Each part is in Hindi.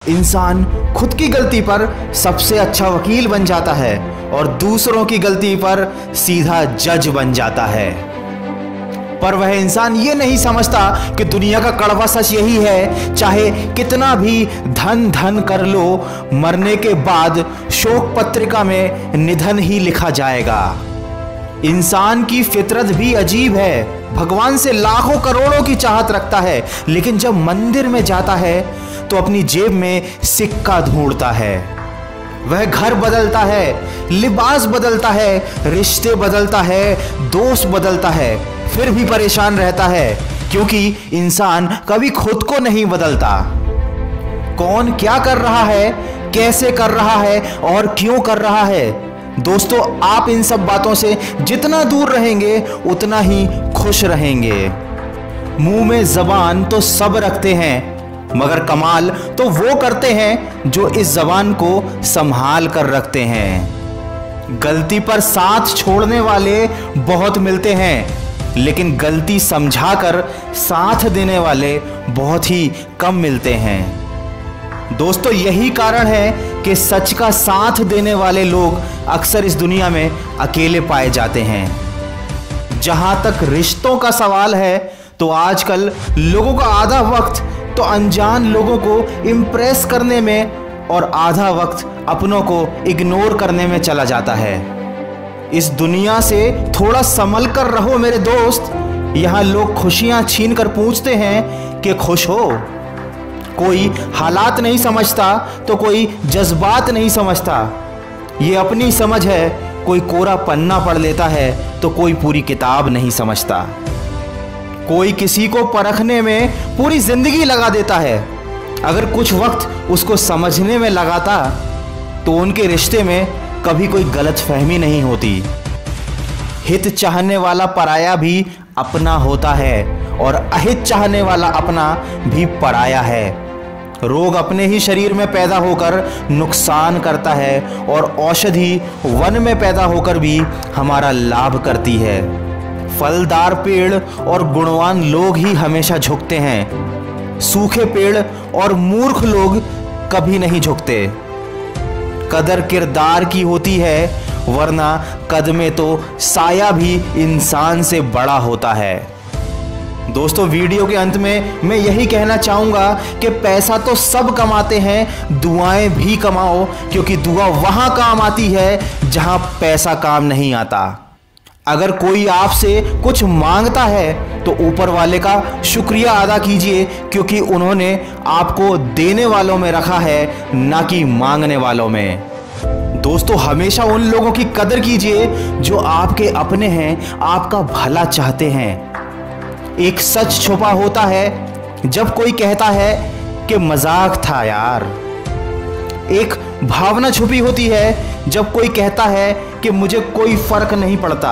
इंसान खुद की गलती पर सबसे अच्छा वकील बन जाता है और दूसरों की गलती पर सीधा जज बन जाता है। पर वह इंसान ये नहीं समझता कि दुनिया का कड़वा सच यही है, चाहे कितना भी धन धन कर लो, मरने के बाद शोक पत्रिका में निधन ही लिखा जाएगा। इंसान की फितरत भी अजीब है। भगवान से लाखों करोड़ों की चाहत रखता है, लेकिन जब मंदिर में जाता है तो अपनी जेब में सिक्का ढूंढता है। वह घर बदलता है, लिबास बदलता है, रिश्ते बदलता है, दोस्त बदलता है, फिर भी परेशान रहता है, क्योंकि इंसान कभी खुद को नहीं बदलता। कौन क्या कर रहा है, कैसे कर रहा है और क्यों कर रहा है, दोस्तों आप इन सब बातों से जितना दूर रहेंगे उतना ही खुश रहेंगे। मुंह में जबान तो सब रखते हैं, मगर कमाल तो वो करते हैं जो इस जबान को संभाल कर रखते हैं। गलती पर साथ छोड़ने वाले बहुत मिलते हैं, लेकिन गलती समझाकर साथ देने वाले बहुत ही कम मिलते हैं। दोस्तों यही कारण है कि सच का साथ देने वाले लोग अक्सर इस दुनिया में अकेले पाए जाते हैं। जहां तक रिश्तों का सवाल है तो आजकल लोगों का आधा वक्त तो अनजान लोगों को इम्प्रेस करने में और आधा वक्त अपनों को इग्नोर करने में चला जाता है। इस दुनिया से थोड़ा संभल कर रहो मेरे दोस्त। यहाँ लोग खुशियां छीन कर पूछते हैं कि खुश हो। कोई हालात नहीं समझता तो कोई जज्बात नहीं समझता। ये अपनी समझ है, कोई कोरा पन्ना पढ़ लेता है तो कोई पूरी किताब नहीं समझता। कोई किसी को परखने में पूरी जिंदगी लगा देता है। अगर कुछ वक्त उसको समझने में लगाता तो उनके रिश्ते में कभी कोई गलतफहमी नहीं होती। हित चाहने वाला पराया भी अपना होता है और अहित चाहने वाला अपना भी पराया है। रोग अपने ही शरीर में पैदा होकर नुकसान करता है और औषधि वन में पैदा होकर भी हमारा लाभ करती है। फलदार पेड़ और गुणवान लोग ही हमेशा झुकते हैं। सूखे पेड़ और मूर्ख लोग कभी नहीं झुकते। कदर किरदार की होती है, वरना कद में तो साया भी इंसान से बड़ा होता है। दोस्तों वीडियो के अंत में मैं यही कहना चाहूँगा कि पैसा तो सब कमाते हैं, दुआएं भी कमाओ, क्योंकि दुआ वहाँ काम आती है जहाँ पैसा काम नहीं आता। अगर कोई आपसे कुछ मांगता है तो ऊपर वाले का शुक्रिया अदा कीजिए, क्योंकि उन्होंने आपको देने वालों में रखा है, ना कि मांगने वालों में। दोस्तों हमेशा उन लोगों की कदर कीजिए जो आपके अपने हैं, आपका भला चाहते हैं। एक सच छुपा होता है जब कोई कहता है कि मजाक था यार। एक भावना छुपी होती है जब कोई कहता है कि मुझे कोई फर्क नहीं पड़ता।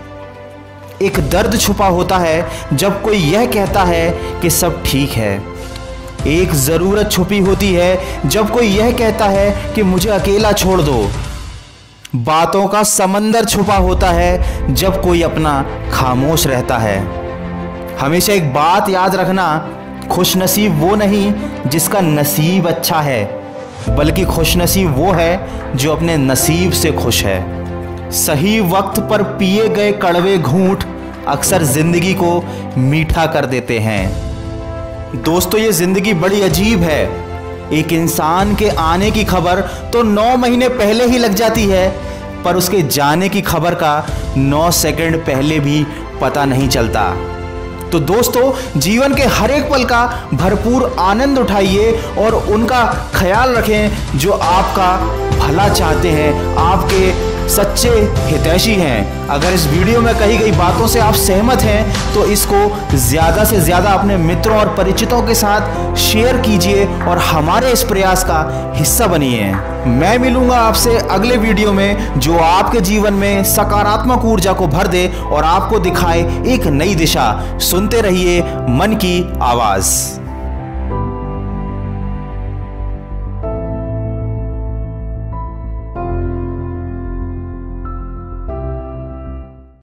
एक दर्द छुपा होता है जब कोई यह कहता है कि सब ठीक है। एक ज़रूरत छुपी होती है जब कोई यह कहता है कि मुझे अकेला छोड़ दो। बातों का समंदर छुपा होता है जब कोई अपना खामोश रहता है। हमेशा एक बात याद रखना, खुशनसीब वो नहीं जिसका नसीब अच्छा है, बल्कि खुशनसीब वो है जो अपने नसीब से खुश है। सही वक्त पर पिए गए कड़वे घूंट अक्सर जिंदगी को मीठा कर देते हैं। दोस्तों ये जिंदगी बड़ी अजीब है। एक इंसान के आने की खबर तो 9 महीने पहले ही लग जाती है, पर उसके जाने की खबर का 9 सेकंड पहले भी पता नहीं चलता। तो दोस्तों जीवन के हर एक पल का भरपूर आनंद उठाइए और उनका ख्याल रखें जो आपका भला चाहते हैं, आपके सच्चे हितैषी हैं। अगर इस वीडियो में कही गई बातों से आप सहमत हैं तो इसको ज़्यादा से ज़्यादा अपने मित्रों और परिचितों के साथ शेयर कीजिए और हमारे इस प्रयास का हिस्सा बनिए। मैं मिलूंगा आपसे अगले वीडियो में जो आपके जीवन में सकारात्मक ऊर्जा को भर दे और आपको दिखाए एक नई दिशा। सुनते रहिए मन की आवाज़।